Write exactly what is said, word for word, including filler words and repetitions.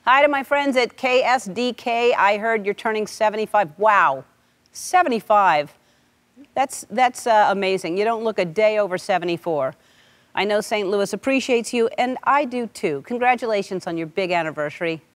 Hi to my friends at K S D K. I heard you're turning seventy-five. Wow, seventy-five. That's, that's uh, amazing. You don't look a day over seventy-four. I know Saint Louis appreciates you, and I do too. Congratulations on your big anniversary.